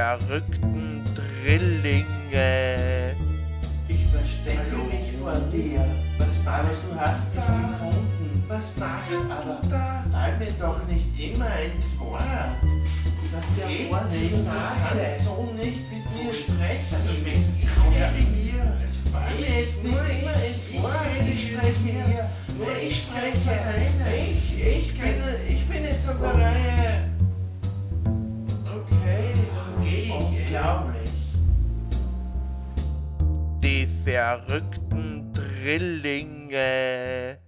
verrückten Drillinge. Ich verstecke mich vor dir. Was machst du? Hast mich gefunden. Was machst du? Aber fall mir doch nicht immer ins Wort. Das geht nicht. Du kannst so nicht mit mir sprechen. Ich komme hier. Fall mir jetzt nicht immer ins Wort. Ich spreche hier. Nur ich spreche. Ich bin jetzt an der Reihe. Okay, dann geh ich. Unglaublich. Die verrückten Drillinge.